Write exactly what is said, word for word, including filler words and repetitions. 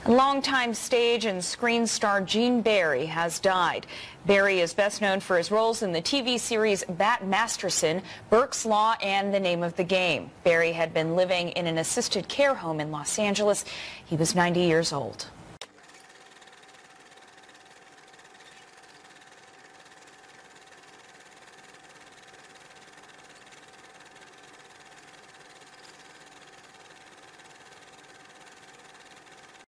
Longtime stage and screen star Gene Barry has died. Barry is best known for his roles in the T V series Bat Masterson, Burke's Law, and The Name of the Game. Barry had been living in an assisted care home in Los Angeles. He was ninety years old.